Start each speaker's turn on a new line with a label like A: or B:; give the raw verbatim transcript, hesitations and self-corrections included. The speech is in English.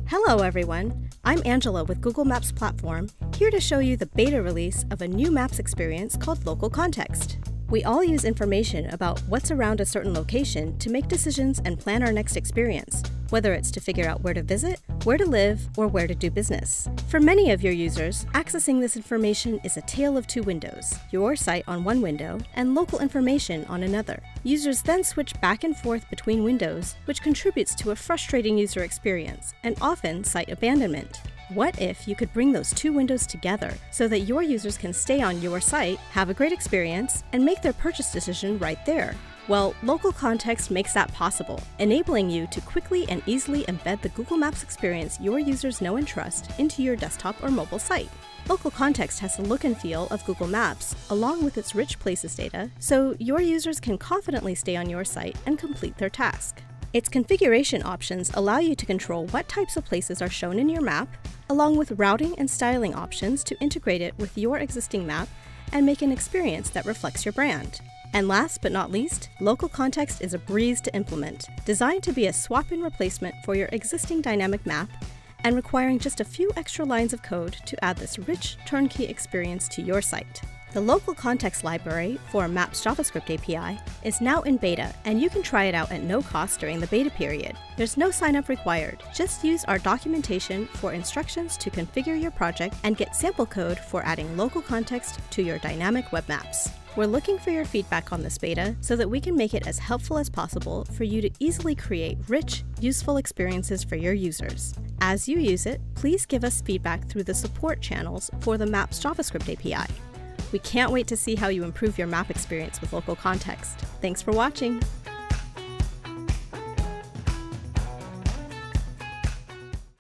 A: Hello everyone, I'm Angela with Google Maps Platform, here to show you the beta release of a new Maps experience called Local Context. We all use information about what's around a certain location to make decisions and plan our next experience, whether it's to figure out where to visit, where to live, or where to do business. For many of your users, accessing this information is a tale of two windows, your site on one window and local information on another. Users then switch back and forth between windows, which contributes to a frustrating user experience and often site abandonment. What if you could bring those two windows together so that your users can stay on your site, have a great experience, and make their purchase decision right there? Well, Local Context makes that possible, enabling you to quickly and easily embed the Google Maps experience your users know and trust into your desktop or mobile site. Local Context has the look and feel of Google Maps, along with its rich places data, so your users can confidently stay on your site and complete their task. Its configuration options allow you to control what types of places are shown in your map, along with routing and styling options to integrate it with your existing map and make an experience that reflects your brand. And last but not least, Local Context is a breeze to implement, designed to be a swap-in replacement for your existing dynamic map and requiring just a few extra lines of code to add this rich, turnkey experience to your site. The Local Context library for Maps JavaScript A P I is now in beta, and you can try it out at no cost during the beta period. There's no sign-up required. Just use our documentation for instructions to configure your project and get sample code for adding local context to your dynamic web maps. We're looking for your feedback on this beta so that we can make it as helpful as possible for you to easily create rich, useful experiences for your users. As you use it, please give us feedback through the support channels for the Maps JavaScript A P I. We can't wait to see how you improve your map experience with Local Context. Thanks for watching!